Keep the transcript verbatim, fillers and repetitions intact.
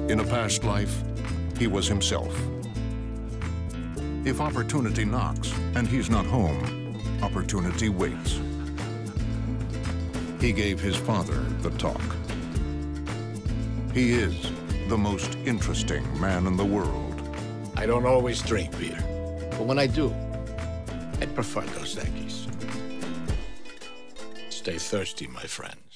In a past life, he was himself. If opportunity knocks and he's not home, opportunity waits. He gave his father the talk. He is the most interesting man in the world. I don't always drink beer, but when I do, I prefer Dos Equis. Stay thirsty, my friend.